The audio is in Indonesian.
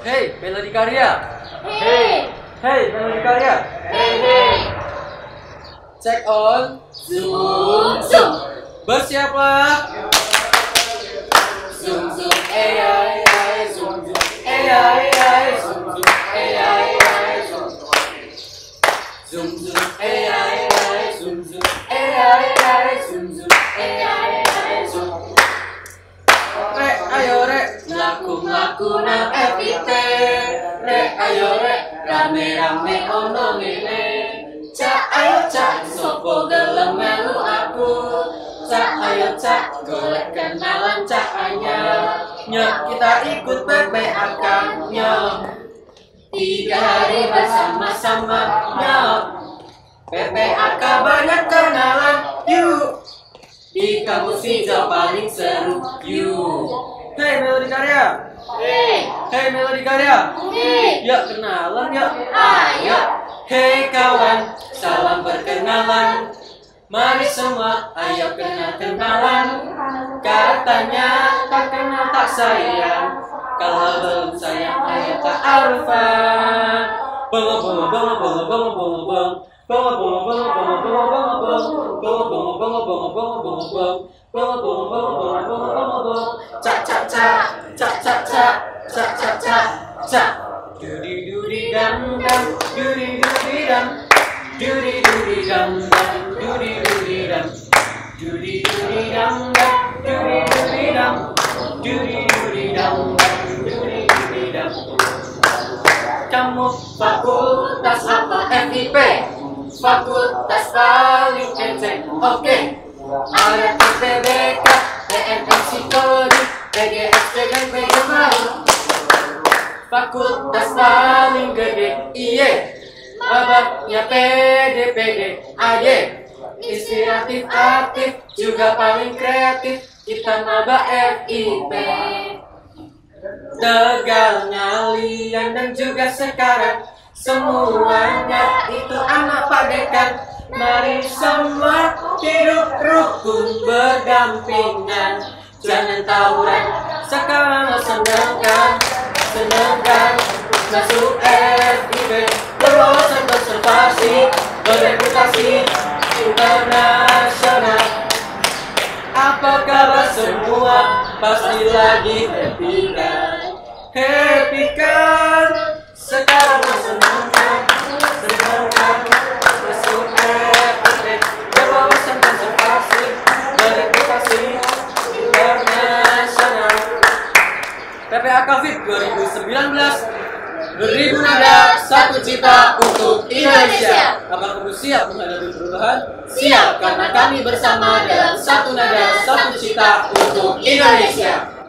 Hey, Melodi Karya. Hey. Hey, Melodi Karya. Hey, hey. Check on. Zoom, zoom. Bersiaplah. Zoom, zoom. Ay, ay, ay. Zoom, zoom. Ay, ay, ay. Zoom, zoom. Ay, ay, ay. Zoom, zoom. Zoom, zoom. Ay, ay, ay. Zoom, zoom. Ay, ay, ay. Zoom, zoom. Ay, ay, ay. Zoom. Rek, ayo rek. Laku-laku nang FIP. Rek, ayo rek. Rame-rame ono ngene. Cak ayo cak, sopo gelem melu aku. Cak ayo cak, golek kenalan cak anyar. Nyok, kita ikut PPAK. Nyok, 3 hari bersama-sama. nyok. PPAK banyak kenalan. Yuk. Di kampus hijau paling seru. Yuk. Hey, Melodi Karya. Hey, Hey, Melodi Karya. hey, Yuk kenalan yuk. ayo. Hey kawan, salam perkenalan. Mari semua, ayo kenal-kenalan. Katanya tak kenal tak sayang. Kalau belum sayang, ayo tak arufan. Bongo bongo bongo bongo bongo bongo bong. Bongo bongo bongo bongo bongo bongo bong. Bongo bongo bongo bongo bongo bongo bong. Bongo bongo bongo bongo bongo bongo bong. Cak cak cak, cak cak cak, cak cak cak, cak. Dudi dudi dam dam, dudi dudi dam, dudi dudi dam dam, dudi dudi dam, dudi dudi dam dam, dudi dudi dam, dudi dudi dam dam, dudi dudi dam. Kamu fakultas apa? FIP. Fakultas paling kece. Oke. Ada PPBK, TNM Psikologi, PGSD dan PGMAU. Fakultas paling gede, iye. Mabaknya PD, AY. Inspiratif, aktif, juga paling kreatif. Kita maba FIP. Tegal, Ngalian, dan juga sekarang semuanya itu anak Pak Dekan. Mari semua hidup rukun berdampingan. Jangan tawuran, sekarang senangkan. Senangkan masuk FIP. Berwawasan konservasi, bereputasi internasional. Apa kabar semua? Pasti lagi happy kan? Happy kan? Sekarang senangkan. Senangkan masuk FIP. Berwawasan konservasi, bereputasi internasional. PPAK FIP 2019, 2000 nada, 1 cita untuk Indonesia. Apakah kamu siap menghadapi perubahan? Siap, karena kami bersama dalam satu nada, satu cita untuk Indonesia.